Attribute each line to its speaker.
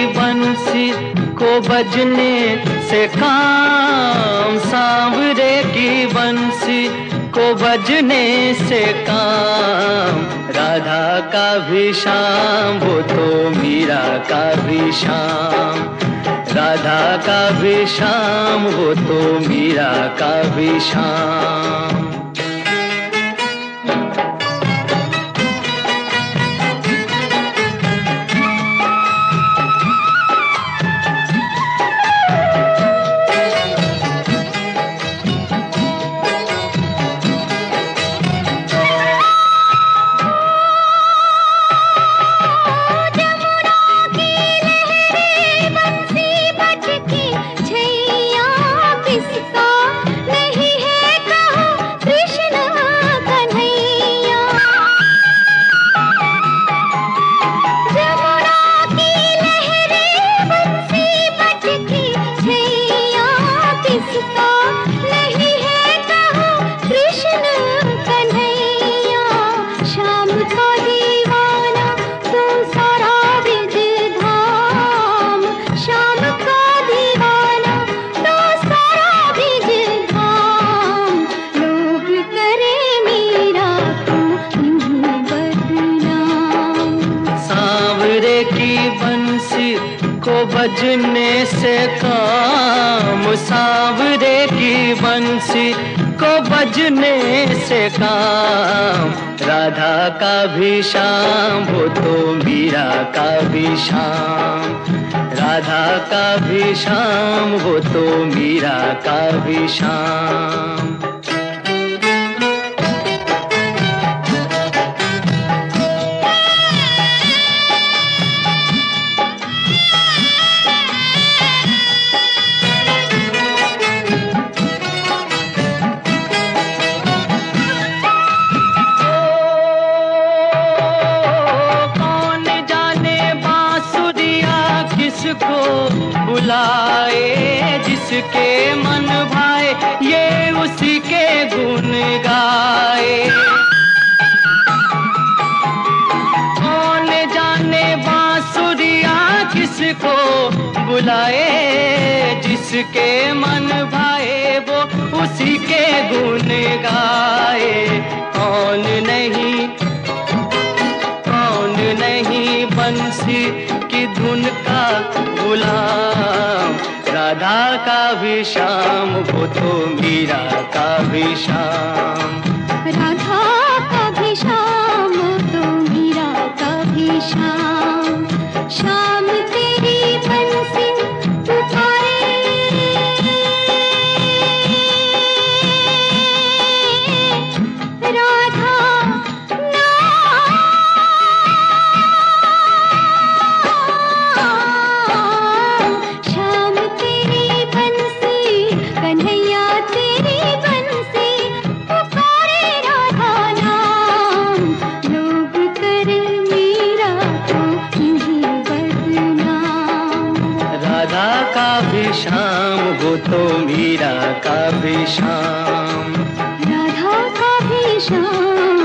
Speaker 1: बंसी को बजने से काम, सांवरे की बंसी को बजने से काम, राधा का भी शाम वो तो मीरा का भी शाम, राधा का भी शाम वो तो मीरा का भी शाम। बजने से काम, सांवरे की बंसी को बजने से काम, राधा का भी शाम वो तो मीरा का भी शाम, राधा का भी शाम वो तो मीरा का भी शाम। जिसको बुलाए जिसके मन भाए ये उसी के गुण गाए, कौन जाने बांसुरिया किसको बुलाए, जिसके मन भाए वो उसी के गुण गाए। कौन नहीं बंसी की धुन का गुलाम, राधा का भी शाम वो तो मीरा का भी शाम,
Speaker 2: राधा का भी शाम वो तो मीरा का भी शाम। शाम तेरी बंसी पुकारे, राधा
Speaker 1: शाम वो तो मीरा का भी शाम,
Speaker 2: राधा का भी शाम।